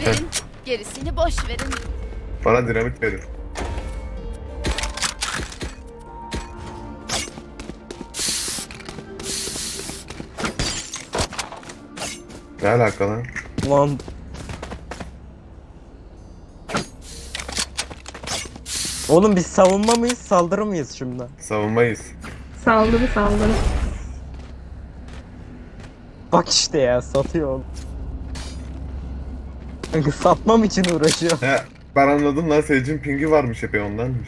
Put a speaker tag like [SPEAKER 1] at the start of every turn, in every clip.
[SPEAKER 1] verin. Gerisini boş verin.
[SPEAKER 2] Bana dinamit verin. Ne alaka lan?
[SPEAKER 3] Lan. Oğlum biz savunma mıyız, saldırı mıyız şimdi?
[SPEAKER 2] Savunmayız.
[SPEAKER 4] Saldırı saldırı.
[SPEAKER 3] Bak işte ya, satıyor oğlum. Kanka satmam için uğraşıyor.
[SPEAKER 2] He, ben anladım lan, Sage'in pingi varmış epey, ondanmış.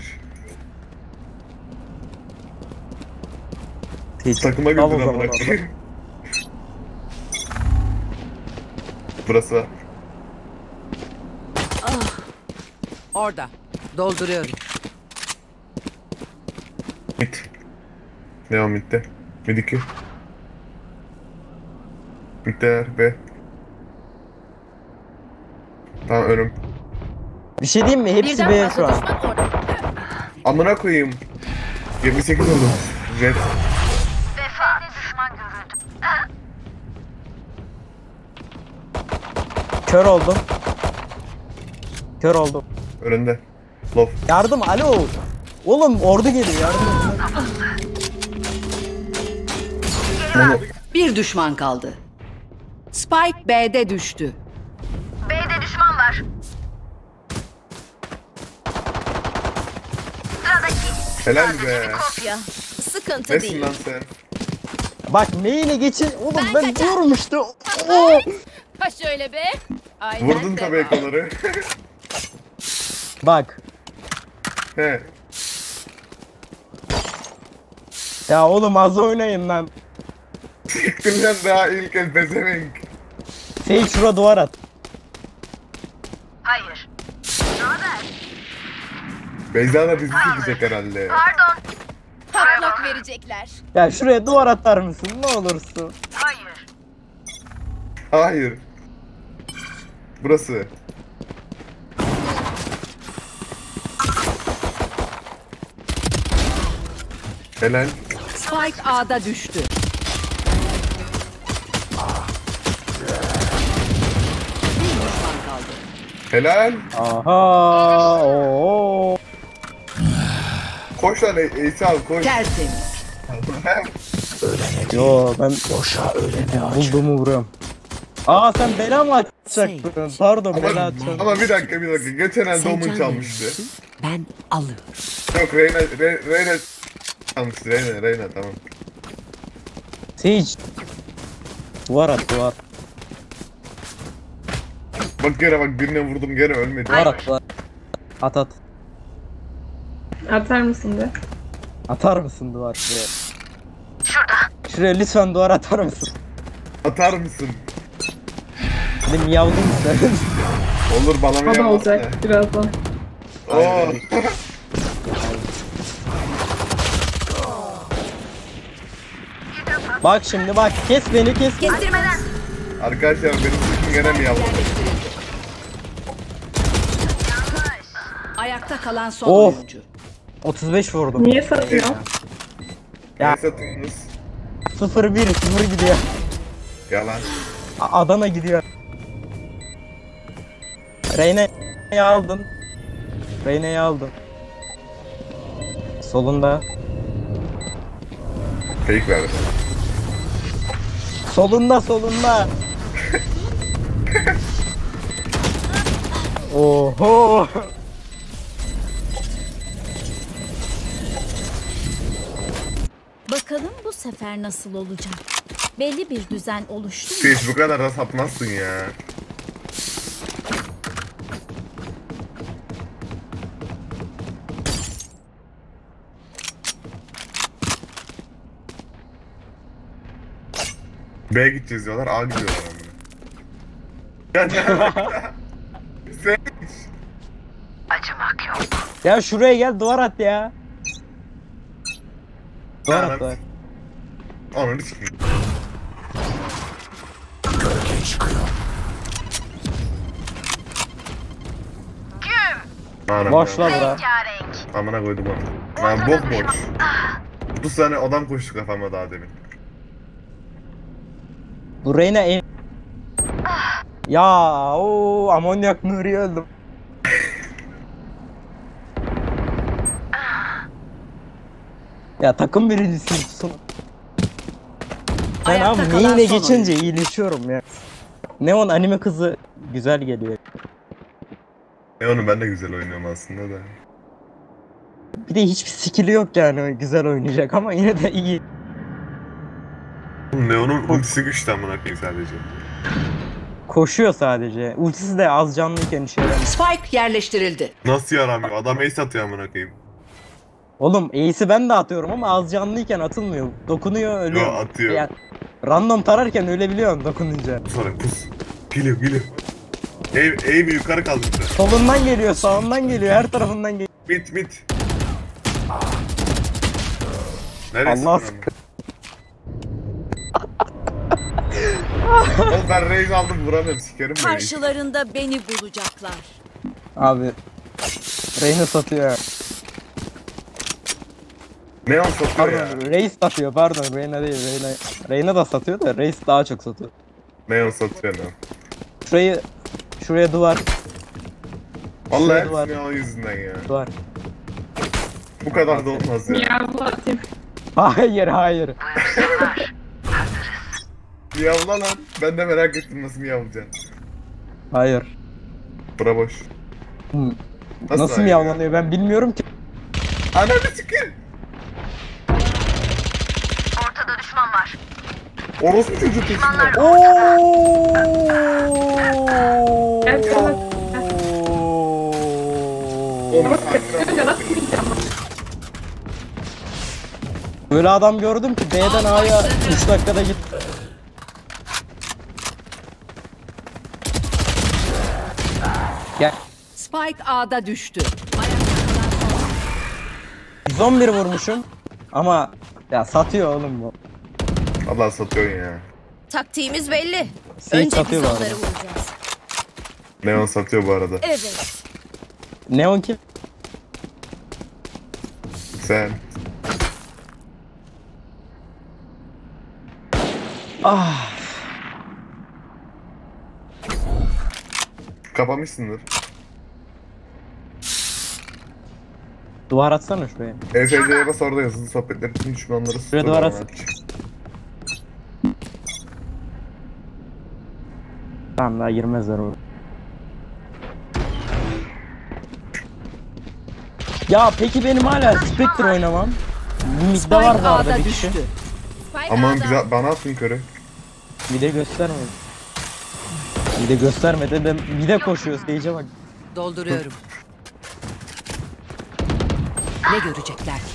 [SPEAKER 2] Takıma
[SPEAKER 3] Al o
[SPEAKER 2] güldün
[SPEAKER 3] zaman
[SPEAKER 2] amına
[SPEAKER 3] orada.
[SPEAKER 2] koyayım. Burası var.
[SPEAKER 5] Orada. Dolduruyorum.
[SPEAKER 2] Mid. Devam midde. Mid 2. Middeler B. Tamam önüm.
[SPEAKER 3] Bir şey diyeyim mi? Hepsi
[SPEAKER 1] Birden
[SPEAKER 3] B şu
[SPEAKER 1] fazla
[SPEAKER 3] an.
[SPEAKER 1] düşman orada.
[SPEAKER 2] Amına koyayım. 28 oldu. Jet.
[SPEAKER 3] Kör oldum. Kör oldum.
[SPEAKER 2] Önünde. Love.
[SPEAKER 3] Yardım, alo. Oğlum ordu geliyor, yardım.
[SPEAKER 5] Bir düşman kaldı. Spike B'de düştü.
[SPEAKER 6] B'de düşman var.
[SPEAKER 2] Helal be.
[SPEAKER 1] Kopya. Sıkıntı
[SPEAKER 2] Nesin
[SPEAKER 1] değil.
[SPEAKER 2] lan sen?
[SPEAKER 3] Bak main'e geçin. Oğlum
[SPEAKER 1] Ben
[SPEAKER 3] ben
[SPEAKER 1] kaçar.
[SPEAKER 3] diyorum işte. Oo.
[SPEAKER 1] Ha şöyle be. Aynen
[SPEAKER 2] Vurdun
[SPEAKER 1] de.
[SPEAKER 2] tabii ekoları.
[SPEAKER 3] Bak.
[SPEAKER 2] He.
[SPEAKER 3] Ya oğlum az oynayın lan.
[SPEAKER 2] Çıktın lan daha ilk el pezevenk.
[SPEAKER 3] Sage şura duvar at.
[SPEAKER 6] Hayır.
[SPEAKER 2] Beyza da bizi sikecek herhalde.
[SPEAKER 6] Pardon.
[SPEAKER 1] Patlak verecekler.
[SPEAKER 3] Ya şuraya duvar atar mısın ne olursun?
[SPEAKER 6] Hayır.
[SPEAKER 2] Hayır. Burası. Helal.
[SPEAKER 5] Spike A'da düştü. Bir düşman kaldı.
[SPEAKER 2] Helal.
[SPEAKER 3] Aha. Oo.
[SPEAKER 2] Koş lan Ace al koş.
[SPEAKER 5] Tertemiz.
[SPEAKER 3] Yo ben bulduğumu vuruyorum. Aa sen bela mı açacaktın? Pardon bela
[SPEAKER 2] ama,
[SPEAKER 3] açacaktın.
[SPEAKER 2] ama bir dakika. Geçen el Domun çalmıştı.
[SPEAKER 5] Ben alıyorum.
[SPEAKER 2] Yok Reyna çalmıştı. Reyna tamam.
[SPEAKER 3] Sage. Duvar at duvar.
[SPEAKER 2] Bak birine vurdum gene ölmedi.
[SPEAKER 3] Duvar at duvar. At at.
[SPEAKER 4] Atar mısın be?
[SPEAKER 3] Atar mısın duvar şuraya? Şuraya lütfen duvar atar mısın?
[SPEAKER 2] Atar mısın?
[SPEAKER 3] Benim yavrum sen.
[SPEAKER 2] Olur bana mı
[SPEAKER 4] O da
[SPEAKER 2] yapmaz
[SPEAKER 4] olacak birazdan.
[SPEAKER 2] Oo.
[SPEAKER 3] Bak şimdi bak kes beni kes.
[SPEAKER 6] Kestirmeden.
[SPEAKER 2] Arkadaşlar benim sesim gene mi yavrum?
[SPEAKER 5] Ayakta kalan son
[SPEAKER 3] Oh.
[SPEAKER 5] oyuncu.
[SPEAKER 3] 35 vurdum.
[SPEAKER 4] Niye satıyor?
[SPEAKER 3] Ya.
[SPEAKER 2] Ne satıyorsunuz?
[SPEAKER 3] 0-1 0 gidiyor.
[SPEAKER 2] Yalan.
[SPEAKER 3] Adana gidiyor. Reyna'yı aldın. Reyna'yı aldın. Solunda.
[SPEAKER 2] Fake verdi.
[SPEAKER 3] Solunda. Oho.
[SPEAKER 1] Bakalım bu sefer nasıl olacak? Belli bir düzen oluştu mu?
[SPEAKER 2] Hiç bu kadar da satmazsın ya. B'ye gideceğiz diyorlar, A gidiyorlar amına. Ya ne alaka? Sen
[SPEAKER 6] Acımak yok.
[SPEAKER 3] Ya şuraya gel duvar at ya. Duvar at duvar.
[SPEAKER 2] Ananı sikeyim. Anam
[SPEAKER 3] Boş
[SPEAKER 2] ya.
[SPEAKER 3] la bura.
[SPEAKER 6] Rengarenk.
[SPEAKER 2] Amına koydum onu. Ben bok boş. 30 tane adam koştu kafama daha demin.
[SPEAKER 3] Bu Reyna Ya o amonyak Nuri'yi öldüm. Ya takım birincisi. Ben
[SPEAKER 5] Ayakta
[SPEAKER 3] abi
[SPEAKER 5] kalan
[SPEAKER 3] neyine
[SPEAKER 5] son
[SPEAKER 3] geçince
[SPEAKER 5] oyuncu.
[SPEAKER 3] iyileşiyorum ya. Neon anime kızı güzel geliyor.
[SPEAKER 2] Onu ben de güzel oynuyorum aslında da.
[SPEAKER 3] Bir de hiçbir skill'i yok yani güzel oynayacak ama yine de iyi.
[SPEAKER 2] Neon'un ultisi güçlü amına koyayım sadece.
[SPEAKER 3] Koşuyor sadece. Ultisi de az canlıyken işe yaramıyor.
[SPEAKER 5] Spike yerleştirildi.
[SPEAKER 2] Nasıl yaramıyor? Adam ace atıyor amına koyayım.
[SPEAKER 3] Oğlum ace'i ben de atıyorum ama az canlıyken atılmıyor. Dokunuyor ölüyor.
[SPEAKER 2] Yo, atıyor.
[SPEAKER 3] Yani random tararken ölebiliyorsun dokununca.
[SPEAKER 2] Pus oraya pus. Geliyor. Ev yukarı kaldı bir de.
[SPEAKER 3] Solundan geliyor, sağından geliyor, her tarafından geliyor.
[SPEAKER 2] Mit. Neresi?
[SPEAKER 3] Allah
[SPEAKER 2] buranın? Oğlum ben raise aldım vuramıyorum sikerim böyle.
[SPEAKER 1] Karşılarında beni bulacaklar.
[SPEAKER 3] Abi Reyna satıyor ya.
[SPEAKER 2] Neon satıyor ya.
[SPEAKER 3] Pardon Reis satıyor pardon Reyna değil Reyna. Reyna da satıyor da Reis daha çok satıyor.
[SPEAKER 2] Neon satıyor Neon.
[SPEAKER 3] Şuraya duvar.
[SPEAKER 2] Vallahi
[SPEAKER 3] Şuraya
[SPEAKER 2] hepsi Neon yüzünden ya.
[SPEAKER 3] Duvar.
[SPEAKER 2] Bu kadar da olmaz ya.
[SPEAKER 4] Yavru atayım.
[SPEAKER 3] Hayır.
[SPEAKER 2] Miyavla lan. Ben de merak ettim nasıl miyavlayacaksın.
[SPEAKER 3] Hayır.
[SPEAKER 2] Bura boş.
[SPEAKER 3] Nasıl
[SPEAKER 2] hayır
[SPEAKER 3] miyavlanıyor ben bilmiyorum ki.
[SPEAKER 2] Ananı sikeyim.
[SPEAKER 6] Ortada düşman var.
[SPEAKER 2] Orospu çocuğu peşinde.
[SPEAKER 4] Gel sana.
[SPEAKER 2] Onu sakin ol.
[SPEAKER 3] Böyle adam gördüm ki B'den A'ya 3 dakikada gitti. Gel.
[SPEAKER 5] Spike A'da düştü.
[SPEAKER 3] 111 vurmuşum. Ama ya satıyor oğlum bu.
[SPEAKER 2] Allah satıyorsun ya.
[SPEAKER 1] Taktiğimiz belli.
[SPEAKER 3] Sage
[SPEAKER 1] Önce
[SPEAKER 3] satıyor
[SPEAKER 1] biz
[SPEAKER 3] bu arada.
[SPEAKER 1] onları vuracağız.
[SPEAKER 2] Neon satıyor bu arada.
[SPEAKER 1] Evet.
[SPEAKER 3] Neon kim?
[SPEAKER 2] Sen.
[SPEAKER 3] Ah.
[SPEAKER 2] Kapamışsındır.
[SPEAKER 3] Duvar atsana şuraya.
[SPEAKER 2] ESC'ye bas orada yazılı sohbetler. Bütün düşmanları
[SPEAKER 3] Şuraya duvar at. Tamam daha girmezler oraya. Ya peki benim hala Spectre oynamam. Mid'de
[SPEAKER 5] Spike
[SPEAKER 3] var bu arada
[SPEAKER 5] A'da
[SPEAKER 3] bir kişi.
[SPEAKER 5] düştü.
[SPEAKER 2] Aman bize, bana atın körü.
[SPEAKER 3] Bir de göstermedi. Bir de göstermedi. Ben bir de koşuyor. Stage'e bak.
[SPEAKER 5] Dolduruyorum. Ne görecekler ki?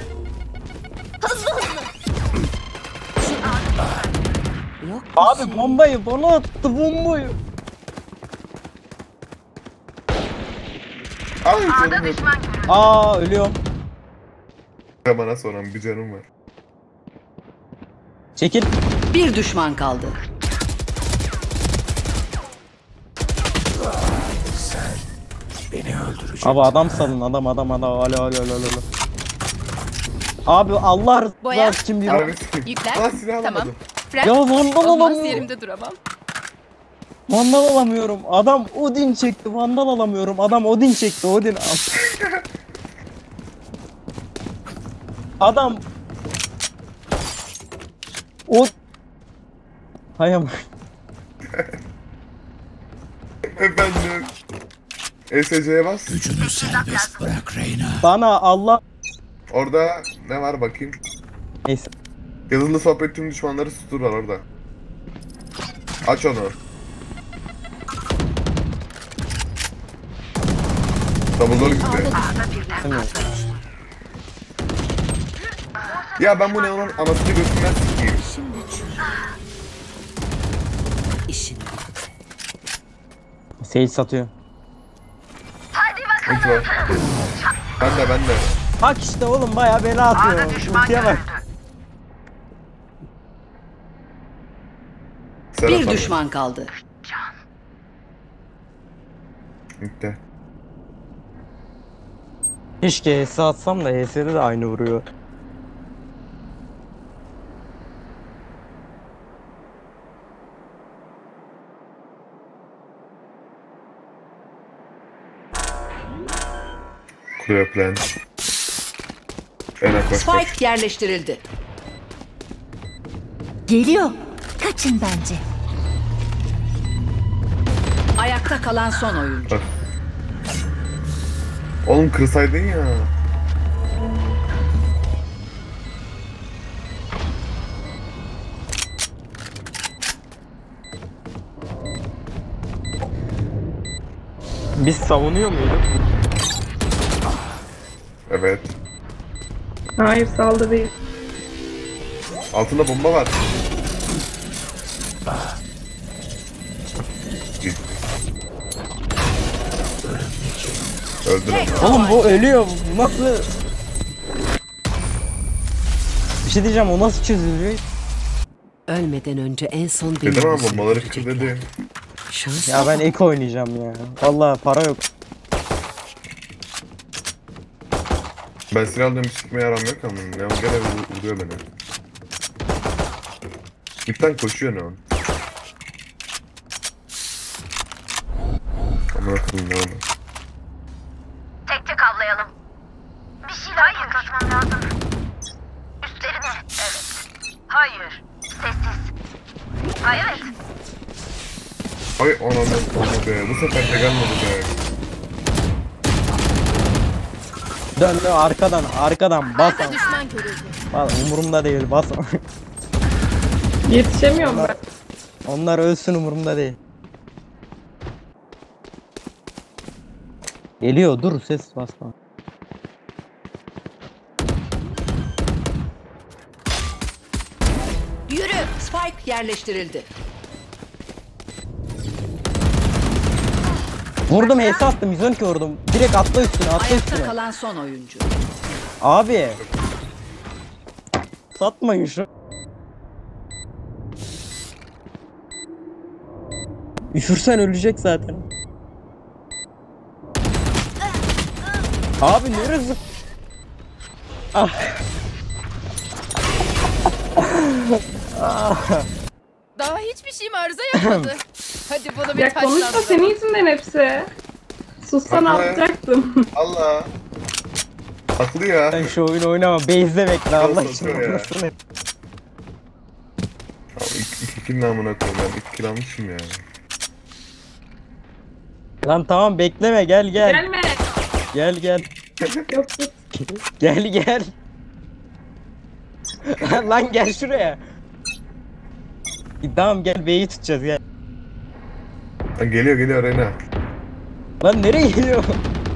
[SPEAKER 5] Yok.
[SPEAKER 3] Abi bombayı bana attı bombayı.
[SPEAKER 2] Ay canım yok.
[SPEAKER 6] Düşman görüldü.
[SPEAKER 3] Aa ölüyorum.
[SPEAKER 2] Bana soran bir canım var.
[SPEAKER 3] Çekil.
[SPEAKER 5] Bir düşman kaldı.
[SPEAKER 3] Abi adam salın adam alo. Abi Allah
[SPEAKER 1] Boya.
[SPEAKER 3] rızası için bir...
[SPEAKER 2] Harbi sikeyim.
[SPEAKER 1] Yükler.
[SPEAKER 2] Lan silah
[SPEAKER 1] Tamam.
[SPEAKER 2] alamadım.
[SPEAKER 1] Fren.
[SPEAKER 3] Ya vandal
[SPEAKER 1] Olmaz
[SPEAKER 3] alamıyorum.
[SPEAKER 1] yerimde duramam.
[SPEAKER 3] Vandal alamıyorum. Adam Odin çekti. Vandal alamıyorum. Adam Odin çekti. Odin al. Adam o hay ama
[SPEAKER 2] Efendim. ESC'ye bas.
[SPEAKER 3] bana Allah
[SPEAKER 2] Orada ne var bakayım.
[SPEAKER 3] neyse.
[SPEAKER 2] Yazılı sohbet tüm düşmanları sustur var orada. Aç onu. Dumbledore gitti.
[SPEAKER 3] Bilmiyorum.
[SPEAKER 2] Ya ben bu Neon'un anasını götürmez sikeyim.
[SPEAKER 5] İşin.
[SPEAKER 3] Sage satıyor.
[SPEAKER 2] Ulti var. Ben de.
[SPEAKER 3] Bak işte oğlum bayağı bela atıyor. Ultiye bak.
[SPEAKER 2] Serap
[SPEAKER 5] Bir
[SPEAKER 2] abi.
[SPEAKER 5] düşman kaldı.
[SPEAKER 2] Bitti.
[SPEAKER 3] Keşke HS atsam da HS'de de aynı vuruyor.
[SPEAKER 2] Clear plan. En yaklaşık.
[SPEAKER 5] Spike yerleştirildi.
[SPEAKER 1] Geliyor. Kaçın bence.
[SPEAKER 5] Ayakta kalan son oyuncu.
[SPEAKER 2] Oğlum kırsaydın ya.
[SPEAKER 3] Biz savunuyor muyduk?
[SPEAKER 2] Evet.
[SPEAKER 4] Hayır saldırı.
[SPEAKER 2] Altında bomba var. Gitti. Öldüler.
[SPEAKER 3] Oğlum bu ölüyor. Bu nasıl? Bir şey diyeceğim, o nasıl çözülüyor?
[SPEAKER 5] Ölmeden önce en son beni
[SPEAKER 2] Dedim ama
[SPEAKER 5] düşünecekler.
[SPEAKER 2] bombaları kır dedi.
[SPEAKER 5] Şans.
[SPEAKER 3] Ya ben ek oynayacağım ya. Vallahi para yok.
[SPEAKER 2] Ben silah alıyorum, hiç sıkmaya aram yok ama Neon gene vuruyor beni. İpten koşuyor Neon. Aman akıllım Neon.
[SPEAKER 6] Tek tek avlayalım. Bir şeyler patlatmam lazım. Üstlerine. Evet. Hayır. Sessiz. Hayır. Evet.
[SPEAKER 2] Ay ananı be, bu sefer de gelmedi be.
[SPEAKER 3] Dön arkadan bas.
[SPEAKER 1] Düşman görüldü.
[SPEAKER 3] Bas, umurumda değil, bas.
[SPEAKER 4] Yetişemiyorum ben.
[SPEAKER 3] Onlar ölsün, umurumda değil. Geliyor, dur ses basma.
[SPEAKER 5] Yürü. Spike yerleştirildi.
[SPEAKER 3] Vurdum, HS attım, 112 vurdum. Direkt atla üstüne, atla
[SPEAKER 5] Ayakta
[SPEAKER 3] üstüne.
[SPEAKER 5] kalan son oyuncu.
[SPEAKER 3] Abi. Satmayın şu. Üşürsen ölecek zaten. Abi neresi? Ah.
[SPEAKER 1] Daha hiçbir şeyim arıza yapmadı. Hadi bunu bir
[SPEAKER 4] Ya konuşma,
[SPEAKER 1] taşlandıralım.
[SPEAKER 4] senin yüzünden hepsi. Sussan
[SPEAKER 2] Haklı.
[SPEAKER 4] alacaktım.
[SPEAKER 2] Allah. Haklı ya.
[SPEAKER 3] Sen şu oyunu oynama. Base'de bekle Allah için.
[SPEAKER 2] satıyor ya.
[SPEAKER 3] Anasını.
[SPEAKER 2] Abi iki kill namına koyayım ben. 2 kill almışım ya.
[SPEAKER 3] Lan tamam bekleme, gel.
[SPEAKER 4] Gelme.
[SPEAKER 3] Gel.
[SPEAKER 4] Yok tut.
[SPEAKER 3] Gel. Lan gel şuraya. Tamam gel, B'yi tutacağız gel.
[SPEAKER 2] Ha, geliyor Reyna.
[SPEAKER 3] Lan nereye geliyor?
[SPEAKER 6] Öldü.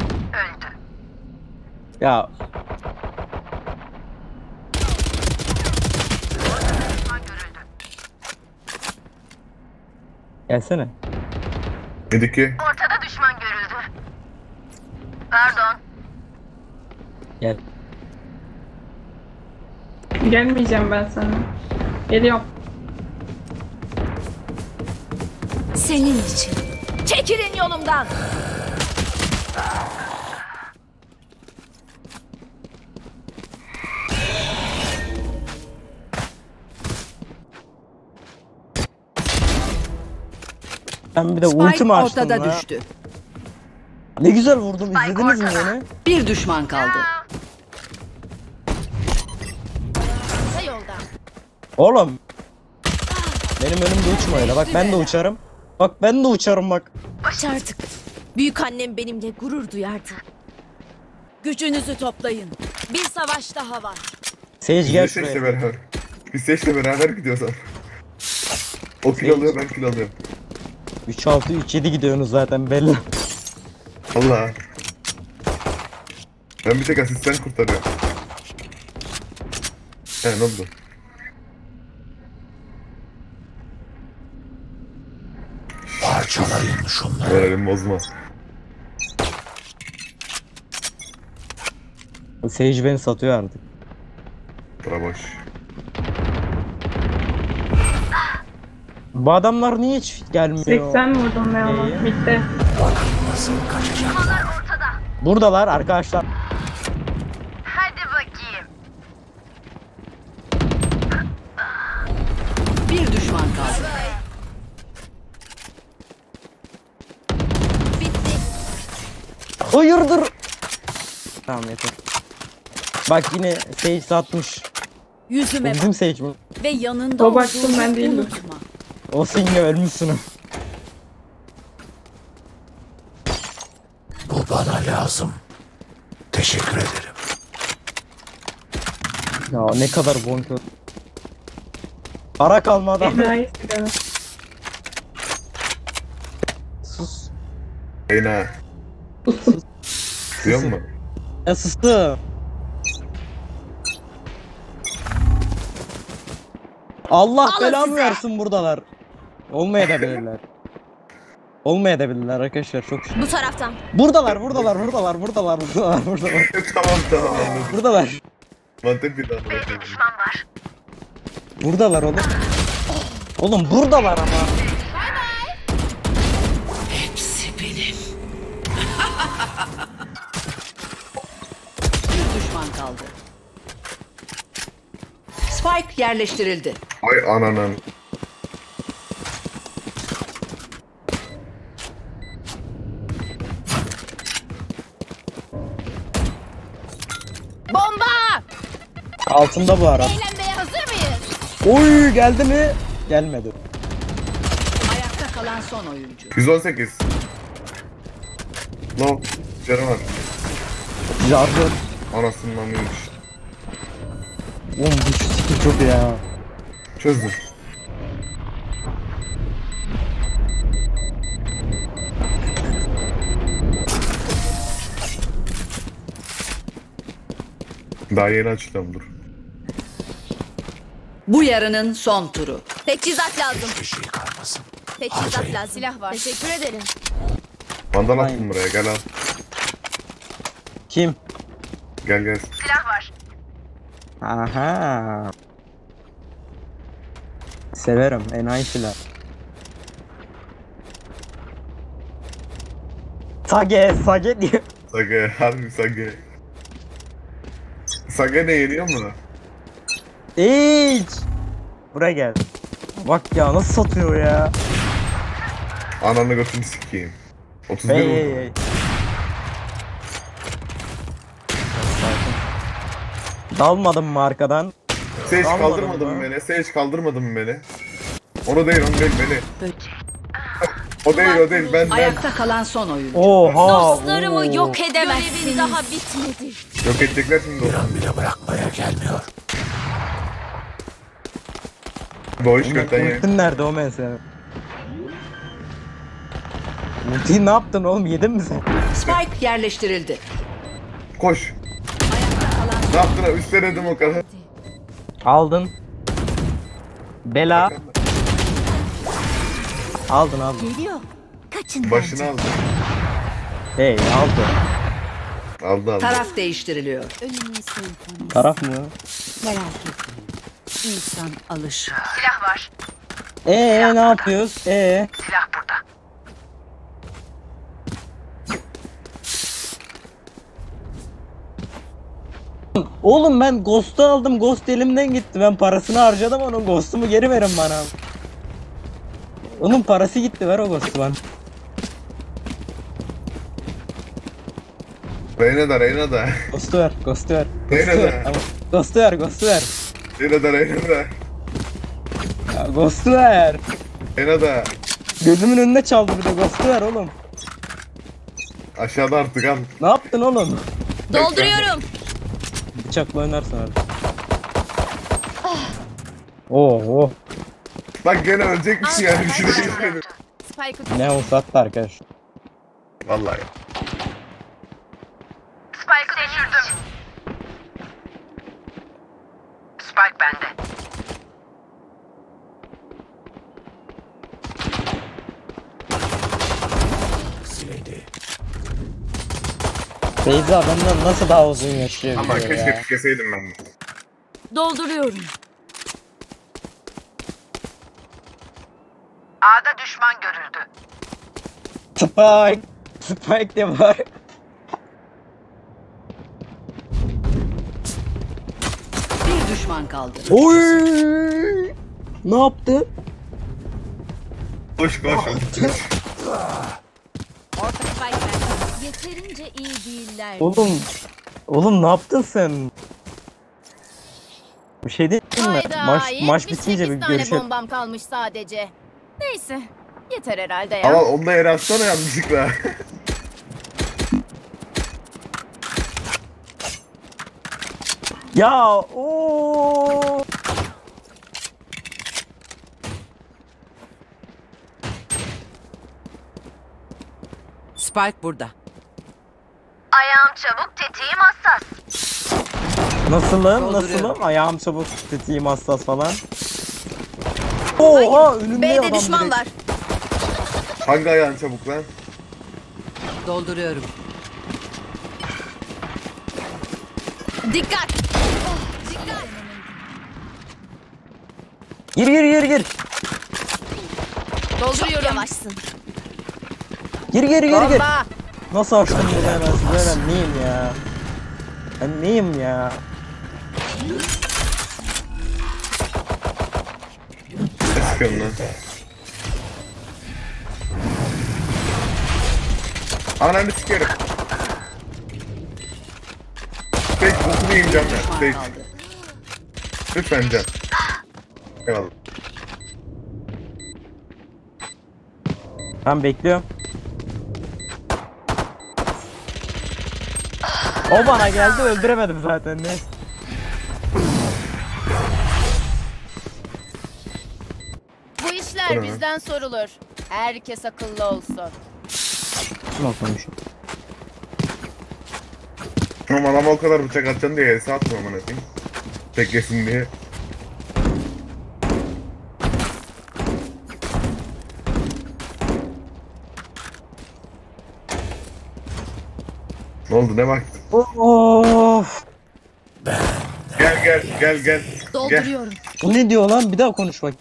[SPEAKER 3] Ya
[SPEAKER 6] Düşman görüldü.
[SPEAKER 3] gelsene.
[SPEAKER 2] 7-2.
[SPEAKER 6] Ortada düşman görüldü. Pardon.
[SPEAKER 3] Gel.
[SPEAKER 4] Gelmeyeceğim ben sana. Geliyorum.
[SPEAKER 1] Senin için. Çekilin yolumdan.
[SPEAKER 3] Ben bir de
[SPEAKER 5] Spike
[SPEAKER 3] ultimi açtım
[SPEAKER 5] ortada
[SPEAKER 3] ya.
[SPEAKER 5] düştü.
[SPEAKER 3] Ne güzel vurdum, izlediniz mi beni?
[SPEAKER 5] Bir düşman kaldı.
[SPEAKER 1] Kısa yoldan.
[SPEAKER 3] Oğlum. Benim önümde uçma öyle, bak ben de uçarım. Bak ben de uçarım bak.
[SPEAKER 1] Başardık. Büyük annem benimle gurur duyardı. Gücünüzü toplayın. Bir savaş daha var.
[SPEAKER 3] Sage
[SPEAKER 2] Biz
[SPEAKER 3] gel
[SPEAKER 2] de Sage'le
[SPEAKER 3] şuraya.
[SPEAKER 2] beraber. Biz Sage'le beraber gidiyoruz abi. O kill alıyor, ben kill alıyorum.
[SPEAKER 3] 3-6-3-7 gidiyorsunuz zaten belli.
[SPEAKER 2] Allah. Ben bir tek asistan kurtarıyorum. He ne oldu?
[SPEAKER 7] Parçalayın şunları.
[SPEAKER 2] Moralim bozma.
[SPEAKER 3] Sage beni satıyor artık.
[SPEAKER 2] Bura boş.
[SPEAKER 3] Bu adamlar niye hiç gelmiyor?
[SPEAKER 4] 80 vurdum ne ama.
[SPEAKER 3] İyi.
[SPEAKER 4] Bitti.
[SPEAKER 7] Nasıl kaçacak?
[SPEAKER 6] Düşmanlar ortada.
[SPEAKER 3] Buradalar arkadaşlar.
[SPEAKER 6] Hadi bakayım.
[SPEAKER 5] Bir düşman kaldı.
[SPEAKER 1] Bitti.
[SPEAKER 3] Hayırdır? Tamam yeter. Bak yine Sage satmış.
[SPEAKER 1] Yüzüme bak
[SPEAKER 3] Bizim Sage mi?
[SPEAKER 1] ve yanında
[SPEAKER 4] O baksın,
[SPEAKER 1] olduğumu
[SPEAKER 4] ben değilim.
[SPEAKER 1] unutma.
[SPEAKER 3] Olsun yine ölmüşsün.
[SPEAKER 7] Bu bana lazım. Teşekkür ederim.
[SPEAKER 3] Ya ne kadar bonkör. Para kalmadı.
[SPEAKER 4] Enayi sigara.
[SPEAKER 3] Sus.
[SPEAKER 2] Reyna. Duyuyor musun?
[SPEAKER 3] Ya sustu. Allah
[SPEAKER 1] Alın
[SPEAKER 3] belamı
[SPEAKER 1] size.
[SPEAKER 3] versin buradalar. Olmayabilirler. Olmayabilirler arkadaşlar çok şükür.
[SPEAKER 1] Bu taraftan.
[SPEAKER 3] Buradalar.
[SPEAKER 2] Tamam anladım.
[SPEAKER 3] Buradalar.
[SPEAKER 2] Mantık bir daha anladım.
[SPEAKER 6] Düşman var.
[SPEAKER 3] Buradalar oğlum. Oğlum buradalar ama.
[SPEAKER 5] Hepsi benim. Bir düşman kaldı. Spike yerleştirildi.
[SPEAKER 2] Ay ananın.
[SPEAKER 1] Bomba!
[SPEAKER 3] Altında bu ara.
[SPEAKER 1] Eğlenmeye hazır mıyız?
[SPEAKER 3] Oy geldi mi? Gelmedi.
[SPEAKER 5] Ayakta kalan son oyuncu.
[SPEAKER 2] 118. No. Canım var.
[SPEAKER 3] Yardım.
[SPEAKER 2] Anasından büyümüş.
[SPEAKER 3] Oğlum bu skill çok iyi ya.
[SPEAKER 2] Çözdüm. Daha yeni açacağım dur.
[SPEAKER 5] Bu yarının son turu.
[SPEAKER 1] Teçhizat lazım.
[SPEAKER 7] Bir şey kalmasın.
[SPEAKER 1] Teçhizat lazım. Silah var. Teşekkür ederim.
[SPEAKER 2] Vandal
[SPEAKER 3] Aynen.
[SPEAKER 2] attım buraya gel al.
[SPEAKER 3] Kim?
[SPEAKER 2] Gel.
[SPEAKER 6] Silah var.
[SPEAKER 3] Aha. Severim enayi silah. Sage diyor.
[SPEAKER 2] Sage harbi Sage. Sage ne yeniyor mu?
[SPEAKER 3] Hiç. Buraya gel. Bak ya nasıl satıyor ya.
[SPEAKER 2] Ananı götünü sikeyim. 31
[SPEAKER 3] Hey
[SPEAKER 2] vurdum.
[SPEAKER 3] hey hey. Dalmadın mı arkadan?
[SPEAKER 2] Sage
[SPEAKER 3] Almadım
[SPEAKER 2] kaldırmadın
[SPEAKER 3] mı?
[SPEAKER 2] mı beni? Sage kaldırmadın mı beni? Onu değil beni. O değil ben.
[SPEAKER 5] Ayakta kalan son oyuncu.
[SPEAKER 3] Oha.
[SPEAKER 1] Dostlarımı
[SPEAKER 3] oo.
[SPEAKER 1] yok edemezsiniz. Görevin daha bitmedi.
[SPEAKER 2] Yok edecekler şimdi
[SPEAKER 7] Bir
[SPEAKER 2] onu.
[SPEAKER 7] an bile bırakmaya gelmiyor.
[SPEAKER 2] Doğuş gökten ye.
[SPEAKER 3] Ultin nerede o mesela? Ultiyi ne yaptın oğlum yedin mi sen?
[SPEAKER 5] Spike yerleştirildi.
[SPEAKER 2] Koş.
[SPEAKER 5] Ayakta kalan
[SPEAKER 2] Ne yaptın ha? Üstlenedim o kadar.
[SPEAKER 3] Aldın. Bela. Aldın.
[SPEAKER 1] Geliyor. Kaçın
[SPEAKER 2] Başını aldı.
[SPEAKER 3] Hey aldı.
[SPEAKER 2] Aldı.
[SPEAKER 5] taraf değiştiriliyor.
[SPEAKER 1] Ölümün senfoni.
[SPEAKER 3] Taraf mı?
[SPEAKER 1] Merak etmeyin. İnsan alışır.
[SPEAKER 6] Silah var.
[SPEAKER 3] Ne yapıyoruz?
[SPEAKER 6] Silah burada.
[SPEAKER 3] Oğlum ben Ghost'u aldım. Ghost elimden gitti. Ben parasını harcadım onun. Ghost'umu geri verin bana. Onun parası gitti. Ver o Ghost'u bana.
[SPEAKER 2] Reyna da.
[SPEAKER 3] Ghost'u ver. Ghost'u ver.
[SPEAKER 2] Reyna da.
[SPEAKER 3] Tamam. Ghost'u ver.
[SPEAKER 2] Reyna da.
[SPEAKER 3] Ya, Ghost'u ver.
[SPEAKER 2] Reyna da.
[SPEAKER 3] Gözümün önüne çaldı bir de. Ghost'u ver oğlum.
[SPEAKER 2] Aşağıda artık al.
[SPEAKER 3] Ne yaptın oğlum?
[SPEAKER 1] Dolduruyorum.
[SPEAKER 3] Bıçakla oynarsın abi. Oh.
[SPEAKER 2] Bak gene ölecekmiş yani. Düşünebilirsin.
[SPEAKER 1] Spike'ı
[SPEAKER 3] Ne uzattı arkadaş.
[SPEAKER 2] Vallahi.
[SPEAKER 6] Spike'ı düşürdüm. Spike bende.
[SPEAKER 7] Siledi.
[SPEAKER 3] Beyza benden nasıl daha uzun yaşıyor
[SPEAKER 2] Ama
[SPEAKER 3] diyor
[SPEAKER 2] keşke
[SPEAKER 3] ya.
[SPEAKER 2] tükeseydim ben de.
[SPEAKER 1] dolduruyorum.
[SPEAKER 6] A'da düşman görüldü.
[SPEAKER 3] Spike de var.
[SPEAKER 5] Bir düşman kaldı.
[SPEAKER 3] Oy! Ne yaptı?
[SPEAKER 2] Koş.
[SPEAKER 1] Orta Spike bende. Yeterince iyi değiller.
[SPEAKER 3] Oğlum Oğlum ne yaptın sen? Bir şey değil mi?
[SPEAKER 1] Hayda,
[SPEAKER 3] Maç bitince bir
[SPEAKER 1] 78 tane
[SPEAKER 3] görüşelim.
[SPEAKER 1] bombam kalmış sadece. Neyse. Yeter herhalde ya.
[SPEAKER 2] Ama onu da yere atsana yanlışlıkla.
[SPEAKER 3] Ya o.
[SPEAKER 5] Spike burada.
[SPEAKER 6] Ayağım çabuk, tetiğim hassas.
[SPEAKER 3] Nasılım?
[SPEAKER 5] Dolduruyorum.
[SPEAKER 3] Nasılım? Ayağım çabuk, tetiğim hassas falan. Oha önümde
[SPEAKER 1] B'de
[SPEAKER 3] adam
[SPEAKER 1] düşman
[SPEAKER 3] direkt.
[SPEAKER 1] var.
[SPEAKER 2] Hangi ayağın çabuk lan?
[SPEAKER 5] Dolduruyorum.
[SPEAKER 1] Dikkat.
[SPEAKER 3] Gir.
[SPEAKER 1] Dolduruyorum. Çok yavaşsın.
[SPEAKER 3] Gir.
[SPEAKER 1] Bomba.
[SPEAKER 3] Nasıl açtım bunu hemen size? Ben neyim ya? Ben neyim ya?
[SPEAKER 2] Ne sıkıyorsun lan? Ananı sikerim. Tek bokunu yiyeceğim ben.
[SPEAKER 5] Düşman
[SPEAKER 2] Tek.
[SPEAKER 5] kaldı.
[SPEAKER 2] Lütfen can. Eyvallah.
[SPEAKER 3] Ben bekliyorum. O bana geldi öldüremedim zaten ne?
[SPEAKER 1] Bu işler
[SPEAKER 2] Bu ne?
[SPEAKER 1] bizden sorulur. Herkes akıllı olsun.
[SPEAKER 3] Kim okumuşum?
[SPEAKER 2] Ama adama o kadar bıçak atacaksın diye hesap atma amına koyayım. Tek yesin diye. Ne oldu ne baktın?
[SPEAKER 3] Of.
[SPEAKER 2] Gel. Gel.
[SPEAKER 1] Dolduruyorum.
[SPEAKER 3] Bu ne diyor lan? Bir daha konuş bak.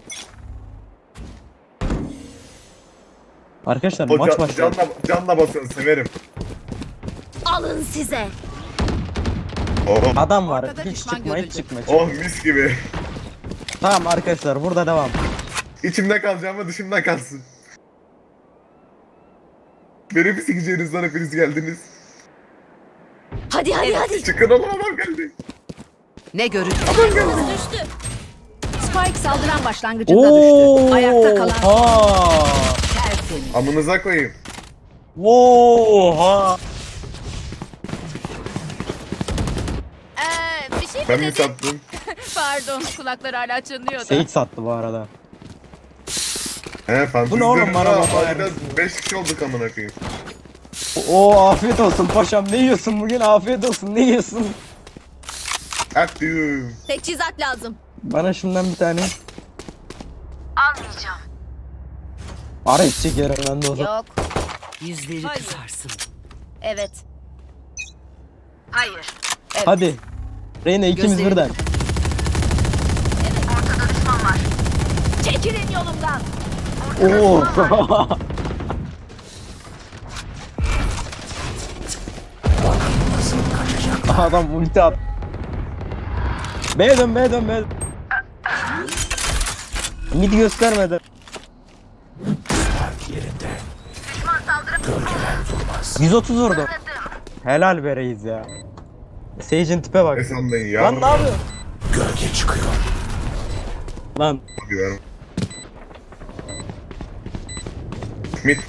[SPEAKER 3] Arkadaşlar
[SPEAKER 2] O
[SPEAKER 3] maç başladı.
[SPEAKER 2] canla basın severim.
[SPEAKER 1] Alın size.
[SPEAKER 2] Oh,
[SPEAKER 3] Adam var.
[SPEAKER 5] Ortada
[SPEAKER 3] Hiç
[SPEAKER 5] düşman
[SPEAKER 3] çıkma, hiç
[SPEAKER 5] görüldü.
[SPEAKER 3] çıkma.
[SPEAKER 2] oh mis gibi.
[SPEAKER 3] Tamam arkadaşlar burada devam.
[SPEAKER 2] İçimde kalacağım dışımda kalsın. Beni mi sikeceğiniz lan hepiniz geldiniz?
[SPEAKER 1] Hadi.
[SPEAKER 2] Çıkın oğlum adam geldi.
[SPEAKER 5] Ne görüldü?
[SPEAKER 1] Düştü.
[SPEAKER 5] Spike saldıran başlangıcında düştü. Ayakta kalan
[SPEAKER 3] Oha.
[SPEAKER 5] tertemiz.
[SPEAKER 2] Amınıza koyayım.
[SPEAKER 3] Oha.
[SPEAKER 1] Bir şey mi
[SPEAKER 2] Ben mi
[SPEAKER 1] dedin?
[SPEAKER 2] sattım?
[SPEAKER 1] Pardon, kulaklar hala çınlıyordu.
[SPEAKER 3] Seyit sattı bu arada.
[SPEAKER 2] He fantezi
[SPEAKER 3] Bu ne oğlum,
[SPEAKER 2] diyorum
[SPEAKER 3] bana
[SPEAKER 2] ama
[SPEAKER 3] baba
[SPEAKER 2] harbiden
[SPEAKER 3] vermişsin.
[SPEAKER 2] 5 kişi olduk amına koyayım.
[SPEAKER 3] Afiyet olsun paşam ne yiyorsun bugün afiyet olsun ne yiyorsun?
[SPEAKER 2] Aktüm.
[SPEAKER 1] Teçhizat lazım.
[SPEAKER 3] Bana şundan bir tane
[SPEAKER 6] Almayacağım.
[SPEAKER 3] arayıp çekerim ben de o zaman.
[SPEAKER 1] Yok.
[SPEAKER 5] Yüzleri
[SPEAKER 1] Hayır.
[SPEAKER 5] kızarsın.
[SPEAKER 1] Evet.
[SPEAKER 6] Hayır.
[SPEAKER 3] Hadi. Reyna ikimiz
[SPEAKER 5] Gözlerini-
[SPEAKER 3] birden.
[SPEAKER 6] Ortada düşman var.
[SPEAKER 1] Çekilin yolumdan.
[SPEAKER 3] Oo. Adam ulti at. B'ye dön. Mid göstermedi.
[SPEAKER 7] Yerinde.
[SPEAKER 6] Düşman saldırı
[SPEAKER 3] 130 vurdu. Helal be reis ya. Sage'in tipe bak.
[SPEAKER 2] Esanlayın ya.
[SPEAKER 3] Lan ne yapıyor?
[SPEAKER 7] Gölge çıkıyor.
[SPEAKER 3] Lan
[SPEAKER 2] Giderim. Mid.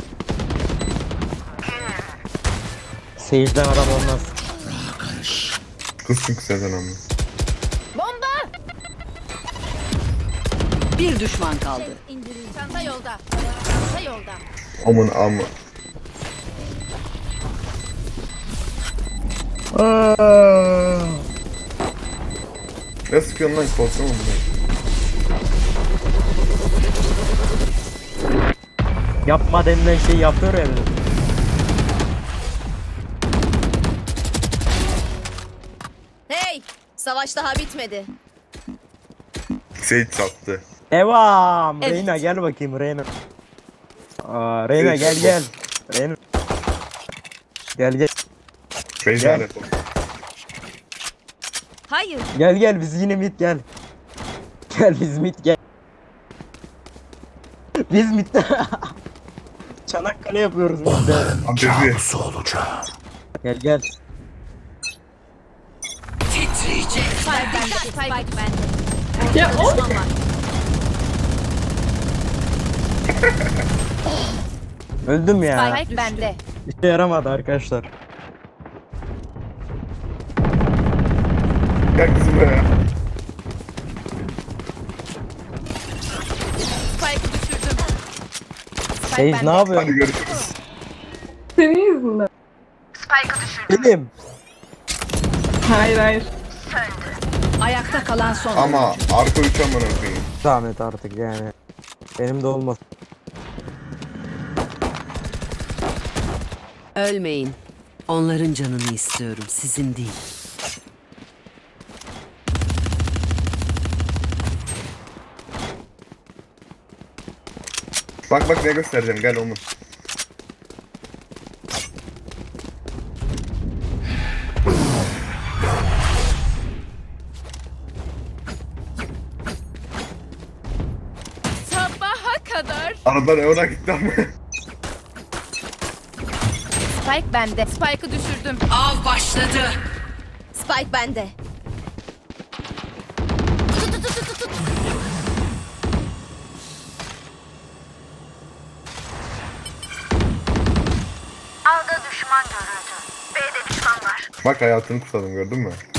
[SPEAKER 3] Sage'den adam olmaz.
[SPEAKER 2] Kız çünkü Sezen ama.
[SPEAKER 1] Bomba.
[SPEAKER 5] Bir düşman kaldı.
[SPEAKER 1] Çanta yolda. Çanta yolda.
[SPEAKER 2] Aman ama. Ne sıkıyorsun lan korksana bunu.
[SPEAKER 3] Yapma denilen şeyi yapıyor ya.
[SPEAKER 1] Hey, savaş daha bitmedi.
[SPEAKER 2] Seyit sattı.
[SPEAKER 3] Devam.
[SPEAKER 1] Evet.
[SPEAKER 3] Reyna gel bakayım Reyna. Reyna gel. Reyna. Gel.
[SPEAKER 2] Feyza
[SPEAKER 3] Gel.
[SPEAKER 2] defol.
[SPEAKER 1] Hayır.
[SPEAKER 3] Gel biz yine mid gel. Gel biz mid gel. Biz midde. Çanakkale yapıyoruz midde.
[SPEAKER 2] Fantezi.
[SPEAKER 7] Canusu olacağım.
[SPEAKER 3] Gel.
[SPEAKER 1] Spike bende.
[SPEAKER 4] Ya o
[SPEAKER 1] Düşman var.
[SPEAKER 3] Öldüm ya.
[SPEAKER 1] Spike bende.
[SPEAKER 3] İşe yaramadı arkadaşlar.
[SPEAKER 2] Gel kızım buraya.
[SPEAKER 1] Spike'ı düşürdüm. Spike
[SPEAKER 3] Sage
[SPEAKER 1] bende.
[SPEAKER 3] ne
[SPEAKER 2] Hadi
[SPEAKER 3] yapıyorsun?
[SPEAKER 2] görüşürüz.
[SPEAKER 4] senin yüzünden.
[SPEAKER 6] Spike'ı düşürdüm.
[SPEAKER 3] Benim.
[SPEAKER 4] Hayır hayır.
[SPEAKER 5] Ayakta kalan son
[SPEAKER 2] Ama
[SPEAKER 5] oyuncu.
[SPEAKER 2] arka 3 amına koyayım.
[SPEAKER 3] Zahmet artık yani. Benim de olmaz.
[SPEAKER 8] Ölmeyin. Onların canını istiyorum, sizin değil.
[SPEAKER 2] Bak bak ne göstereceğim gel onu.
[SPEAKER 1] Sabaha kadar.
[SPEAKER 2] Arada ne ona gitti ama.
[SPEAKER 1] Spike bende. Spike'ı düşürdüm.
[SPEAKER 5] Av başladı.
[SPEAKER 1] Spike bende.
[SPEAKER 6] A'da düşman görüldü. B'de düşman var.
[SPEAKER 2] Bak hayatını kurtardım gördün mü?